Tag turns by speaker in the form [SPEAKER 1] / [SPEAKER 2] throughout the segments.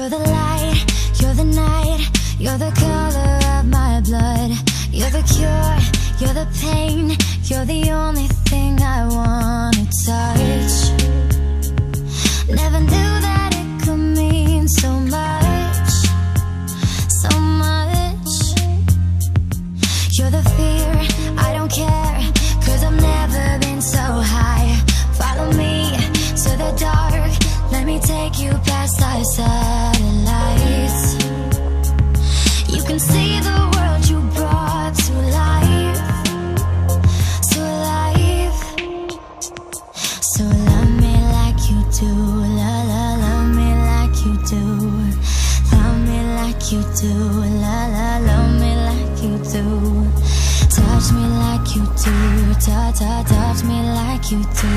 [SPEAKER 1] You're the light, you're the night, you're the color of my blood. You're the cure, you're the pain, you're the only thing I wanna touch. Never knew that it could mean so much, so much. You're the fear, I don't care, 'cause I've never been so high. Follow me to the dark, let me take you past our satellites. You can see the world you brought to life, to life. So love me like you do, love me like you do. Love me like you do, love me like you do. Touch me like you do, touch me like you do.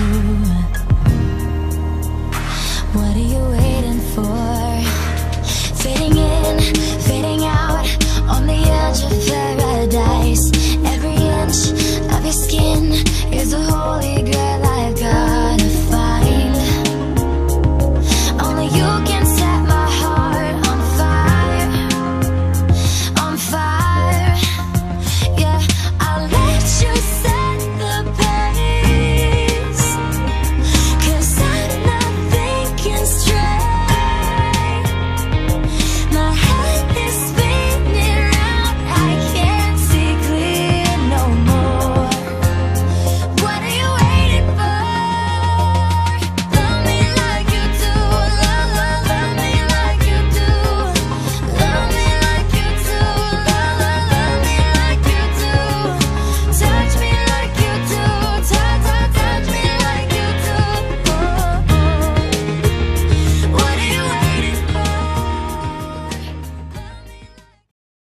[SPEAKER 1] What are you waiting for? Fading in, fading out, on the edge of paradise. Every